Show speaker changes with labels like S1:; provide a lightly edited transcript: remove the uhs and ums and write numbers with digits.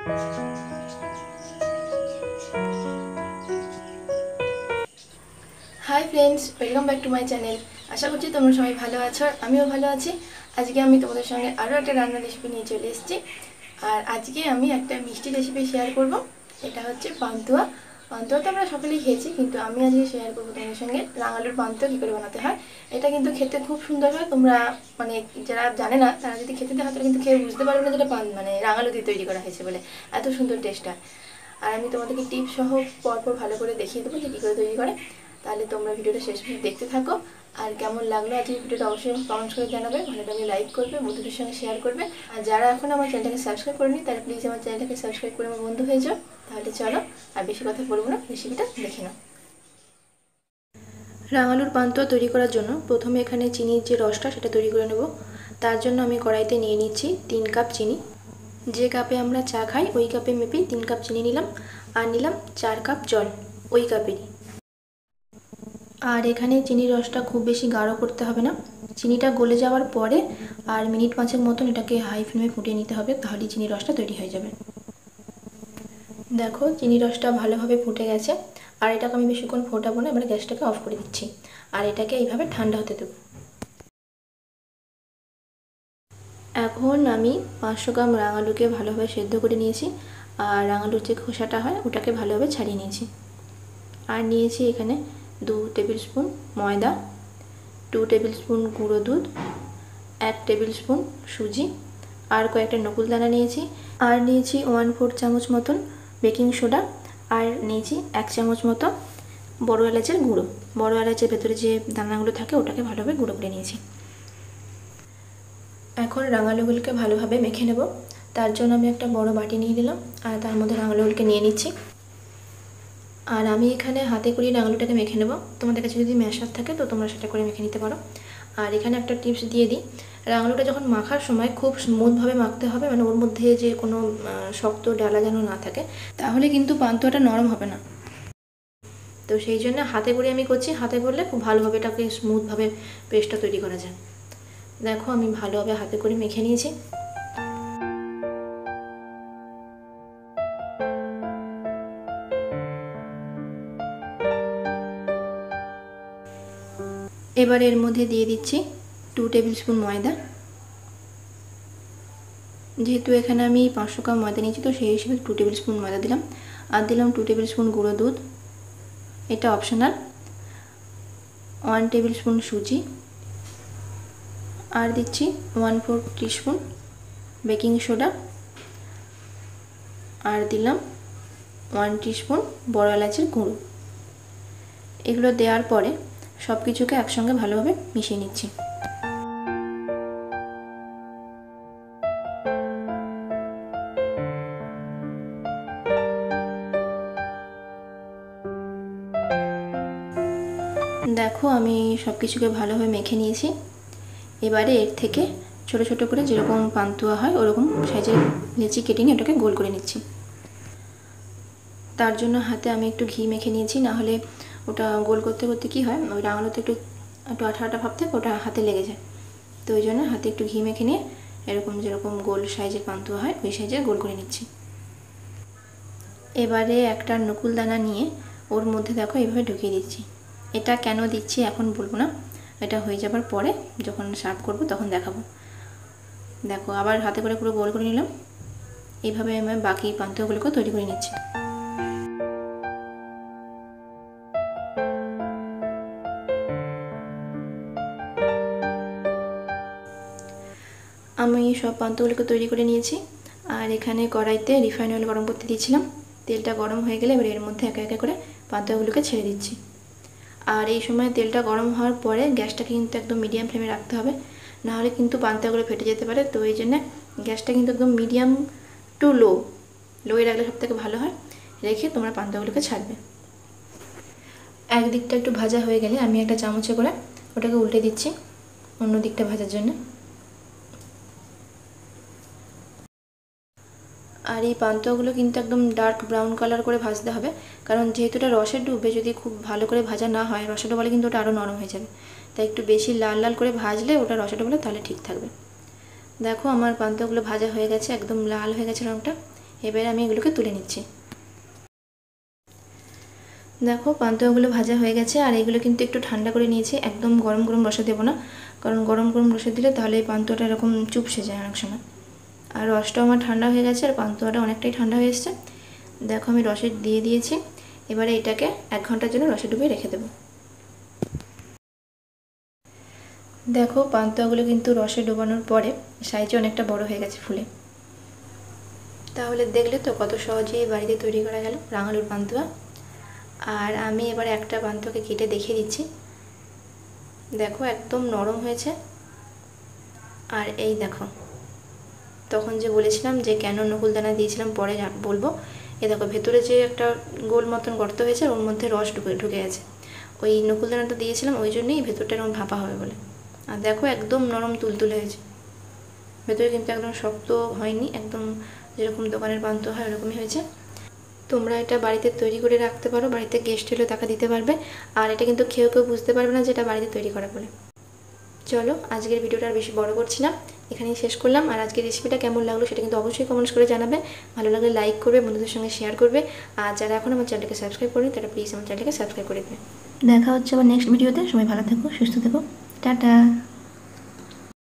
S1: High friends, welcome back to my channel. आशा करছি তোমরা সবাই ভালো আছো আর আমিও ভালো আছি। আজকে আমি তোমাদের সঙ্গে আরও একটা রান্নার রেসিপি নিয়ে চলে এসেছি। আর আজকে আমি একটা মিষ্টি রেসিপি শেয়ার করব। এটা হচ্ছে পান্তুয়া। পান্তুয়া তো আমরা সকলেই খেয়েছি, কিন্তু আমি আজকে শেয়ার করবো তোমাদের সঙ্গে রাঙালুর পান্তুয়া কী করে বানাতে হয়। এটা কিন্তু খেতে খুব সুন্দর হয়। তোমরা মানে যারা জানে না তারা যদি খেতে দেয় তাহলে কিন্তু খেয়ে বুঝতে পারবে না যেটা মানে রাঙালু দিয়ে তৈরি করা হয়েছে বলে। এত সুন্দর টেস্ট হয়। আর আমি তোমাদেরকে টিপস সহ পরপর ভালো করে দেখিয়ে দেবো যে কী করে তৈরি করে। তাহলে তোমরা ভিডিওটা শেষ পর্যন্ত দেখতে থাকো। আর কেমন লাগলো আজকে ভিডিওটা অবশ্যই কমেন্টস করে জানাবে, ভালো লাগলে লাইক করবে, বন্ধুদের সঙ্গে শেয়ার করবে। আর যারা এখন আমার চ্যানেলটাকে সাবস্ক্রাইব করেনি তারা প্লিজ আমার চ্যানেলটাকে সাবস্ক্রাইব করে আমার বন্ধু হয়ে যাও। তাহলে চলো আর বেশি কথা বলবো না, রেসিপিটা দেখে নাও। রাঙালুর পান্তুয়া তৈরি করার জন্য প্রথমে এখানে চিনির যে রসটা সেটা তৈরি করে নেব। তার জন্য আমি কড়াইতে নিয়ে নিচ্ছি 3 কাপ চিনি। যে কাপে আমরা চা খাই ওই কাপে মেপে 3 কাপ চিনি নিলাম। আর নিলাম 4 কাপ জল ওই কাপেরই। আর এখানে চিনির রসটা খুব বেশি গাঢ় করতে হবে না। চিনিটা গলে যাওয়ার পরে আর মিনিট 5 মতন এটাকে হাই ফ্লেমে ফুটিয়ে নিতে হবে, তাহলেই চিনির রসটা তৈরি হয়ে যাবে। দেখো চিনির রসটা ভালোভাবে ফুটে গেছে। আর এটাকে আমি বেশিক্ষণ ফোটাবো না, এবার গ্যাসটাকে অফ করে দিচ্ছি। আর এটাকে এইভাবে ঠান্ডা হতে দেবো। এখন আমি 500 গ্রাম রাঙালুকে ভালোভাবে সেদ্ধ করে নিয়েছি। আর রাঙালুর যে খোসাটা হয় ওটাকে ভালোভাবে ছাড়িয়ে নিয়েছি। আর নিয়েছি এখানে 2 টেবিল স্পুন ময়দা, 2 টেবিল স্পুন গুঁড়ো দুধ, 1 টেবিল স্পুন সুজি, আর কয়েকটা নকুলদানা নিয়েছি। আর নিয়েছি 1/4 চামচ মতন বেকিং সোডা, আর নিয়েছি 1 চামচ মতো বড় এলাচের গুঁড়ো। বড় এলাচের ভেতরে যে দানাগুলো থাকে ওটাকে ভালোভাবে গুঁড়ো করে নিয়েছি। এখন রাঙালুগুলোকে ভালোভাবে মেখে নেব। তার জন্য আমি একটা বড় বাটি নিয়ে নিলাম আর তার মধ্যে রাঙালুগুলোকে নিয়ে নিচ্ছি। আর আমি এখানে হাতে করে রাঙালুটাকে মেখে নেব। তোমাদের কাছে যদি ম্যাশার থাকে তো তোমরা সেটা করে মেখে নিতে পারো। আর এখানে একটা টিপস দিয়ে দিই, রাঙালুটা যখন মাখার সময় খুব স্মুথভাবে মাখতে হবে, মানে ওর মধ্যে যে কোনো শক্ত ডালা যেন না থাকে, তাহলে কিন্তু পান্তুয়াটা নরম হবে না। তো সেই জন্য হাতে করে আমি করছি। হাতে করলে খুব ভালোভাবে এটাকে স্মুথভাবে পেস্টটা তৈরি করা যায়। দেখো আমি ভালোভাবে হাতে করে মেখে নিয়েছি। এবার এর মধ্যে দিয়ে দিচ্ছি 2 টেবিল স্পুন ময়দা। যেহেতু এখানে আমি 500 গ্রাম ময়দা নিয়েছি তো সেই হিসেবে 2 টেবিল স্পুন ময়দা দিলাম। আর দিলাম 2 টেবিল স্পুন গুঁড়ো দুধ, এটা অপশনাল। 1 টেবিল স্পুন সুজি, আর দিচ্ছি 1/4 টিস্পুন বেকিং সোডা, আর দিলাম 1 টিস্পুন বড় এলাচের গুঁড়ো। এগুলো দেওয়ার পরে সব কিছুকে একসঙ্গে ভালোভাবে মিশিয়ে নিচ্ছি। দেখো আমি সব কিছুকে ভালোভাবে মেখে নিয়েছি। এবারে এর থেকে ছোট ছোট করে যেরকম পান্তুয়া হয় ওরকম সাইজের লেচি কেটে নিয়ে ওটাকে গোল করে নিচ্ছি। তার জন্য হাতে আমি একটু ঘি মেখে নিয়েছি, না হলে ওটা গোল করতে করতে কী হয়, ওই রাঙালুতে একটু একটু আঠা আঠা ভাব থাকে, ওটা হাতে লেগে যায়। তো ওই জন্য হাতে একটু ঘি মেখে নিয়ে এরকম যেরকম গোল সাইজের পান্তুয়া হয় ওই সাইজের গোল করে নিচ্ছি। এবারে একটা নকুলদানা নিয়ে ওর মধ্যে দেখো এইভাবে ঢুকিয়ে দিচ্ছি। এটা কেন দিচ্ছি এখন বলবো না, এটা হয়ে যাবার পরে যখন সার্ভ করব তখন দেখাবো। দেখো আবার হাতে করে পুরো গোল করে নিলাম। এইভাবে আমি বাকি পান্তুয়াগুলোকেও তৈরি করে নিচ্ছি। আমি সব পান্তুয়াগুলোকে তৈরি করে নিয়েছি। আর এখানে কড়াইতে রিফাইন অয়েল গরম করতে দিয়েছিলাম। তেলটা গরম হয়ে গেলে এবার এর মধ্যে একে একে করে পান্তুয়াগুলোকে ছেড়ে দিচ্ছি। আর এই সময় তেলটা গরম হওয়ার পরে গ্যাসটাকে কিন্তু একদম মিডিয়াম ফ্লেমে রাখতে হবে, নাহলে কিন্তু পান্তুয়াগুলো ফেটে যেতে পারে। তো এই জন্য গ্যাসটা কিন্তু একদম মিডিয়াম টু লোয়ে রাখলে সবথেকে ভালো হয়। রেখে তোমরা পান্তুয়াগুলোকে ছাড়বে। একদিকটা একটু ভাজা হয়ে গেলে আমি একটা চামচে করে ওটাকে উল্টে দিচ্ছি অন্য দিকটা ভাজার জন্য। আর এই পান্তুয়াগুলো কিন্তু একদম ডার্ক ব্রাউন কালার করে ভাজতে হবে, কারণ যেহেতু এটা রসে ডুবে, যদি খুব ভালো করে ভাজা না হয় রসে ডোবালে কিন্তু ওটা আরও নরম হয়ে যাবে। তাই একটু বেশি লাল লাল করে ভাজলে ওটা রসে ডোবালে তাহলে ঠিক থাকবে। দেখো আমার পান্তুয়াগুলো ভাজা হয়ে গেছে, একদম লাল হয়ে গেছে রঙটা। এবারে আমি এগুলোকে তুলে নিচ্ছি। দেখো পান্তুয়াগুলো ভাজা হয়ে গেছে, আর এগুলো কিন্তু একটু ঠান্ডা করে নিয়েছি। একদম গরম গরম রসে দেবো না, কারণ গরম গরম রসে দিলে তাহলে এই পান্তুয়াটা এরকম চুপসে যায় অনেক সময়। আর রসটাও আমার ঠান্ডা হয়ে গেছে, আর পান্তুয়াটা অনেকটাই ঠান্ডা হয়ে এসছে। দেখো আমি রসে দিয়ে দিয়েছি। এবারে এটাকে 1 ঘন্টার জন্য রসে ডুবিয়ে রেখে দেবো। দেখো পান্তুয়াগুলো কিন্তু রসে ডোবানোর পরে সাইজে অনেকটা বড় হয়ে গেছে ফুলে। তাহলে দেখলে তো কত সহজেই বাড়িতে তৈরি করা গেল রাঙালুর পান্তুয়া। আর আমি এবারে একটা পান্তুয়াকে কেটে দেখিয়ে দিচ্ছি। দেখো একদম নরম হয়েছে। আর এই দেখো, তখন যে বলেছিলাম যে কেন নকুলদানা দিয়েছিলাম পরে বলবো, এ দেখো ভেতরে যে একটা গোল মতন গর্ত হয়েছে, ওর মধ্যে রস ঢুকে গেছে। ওই নকুলদানাটা দিয়েছিলাম ওই জন্যই ভেতরটা এরকম ভাপা হবে বলে। আর দেখো একদম নরম তুলতুলে হয়েছে, ভেতরে কিন্তু একদম শক্ত হয়নি, একদম যেরকম দোকানের পান্তুয়া হয় ওরকমই হয়েছে। তোমরা এটা বাড়িতে তৈরি করে রাখতে পারো, বাড়িতে গেস্ট এলে টাকা দিতে পারবে। আর এটা কিন্তু কেউ বুঝতে পারবে না যে এটা বাড়িতে তৈরি করা বলে। চলো আজকের ভিডিওটা আর বেশি বড় করছি না, এখানেই শেষ করলাম। আর আজকের রেসিপিটা কেমন লাগলো সেটা কিন্তু অবশ্যই কমেন্টস করে জানাবে। ভালো লাগলে লাইক করবে, বন্ধুদের সঙ্গে শেয়ার করবে। আর যারা এখন আমার চ্যানেলকে সাবস্ক্রাইব করেনি তারা প্লিজ আমার চ্যানেলকে সাবস্ক্রাইব করে দেবে। দেখা হচ্ছে আবার নেক্সট ভিডিওতে। সবাই ভালো থেকো, সুস্থ থেকো, টাটা।